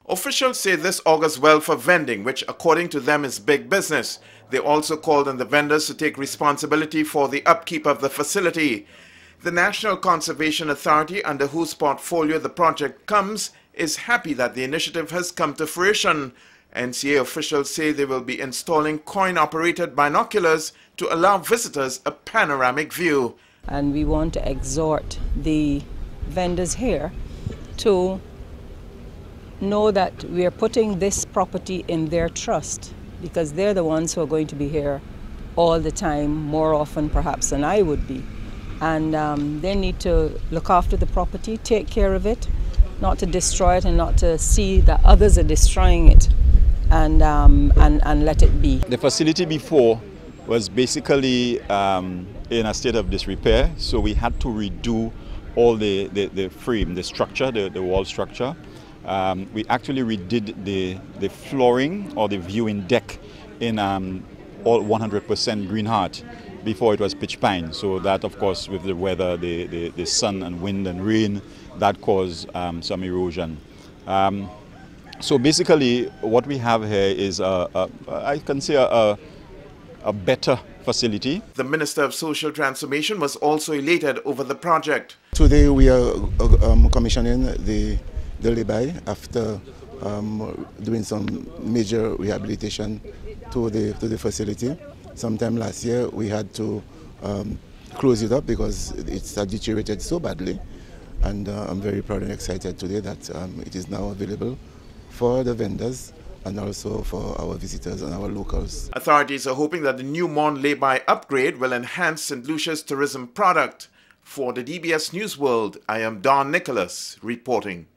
Officials say this augurs well for vending, which according to them is big business. They also called on the vendors to take responsibility for the upkeep of the facility. The National Conservation Authority, under whose portfolio the project comes, is happy that the initiative has come to fruition. NCA officials say they will be installing coin-operated binoculars to allow visitors a panoramic view. And we want to exhort the vendors here to know that we are putting this property in their trust, because they're the ones who are going to be here all the time, more often perhaps than I would be. And they need to look after the property, take care of it, not to destroy it and not to see that others are destroying it, and let it be. The facility before was basically in a state of disrepair, so we had to redo all the frame, the structure, the wall structure. We actually redid the flooring or the viewing deck in all 100% green heart. Before it was pitch pine, so that of course with the weather, the sun and wind and rain, that caused some erosion. So basically what we have here is I can say a better facility. The Minister of Social Transformation was also elated over the project. Today we are commissioning the lay-by after doing some major rehabilitation to the facility. Sometime last year we had to close it up because it's deteriorated so badly, and I'm very proud and excited today that it is now available for the vendors and also for our visitors and our locals. Authorities are hoping that the new Morne Lay upgrade will enhance St. Lucia's tourism product. For the DBS News World, I am Don Nicholas reporting.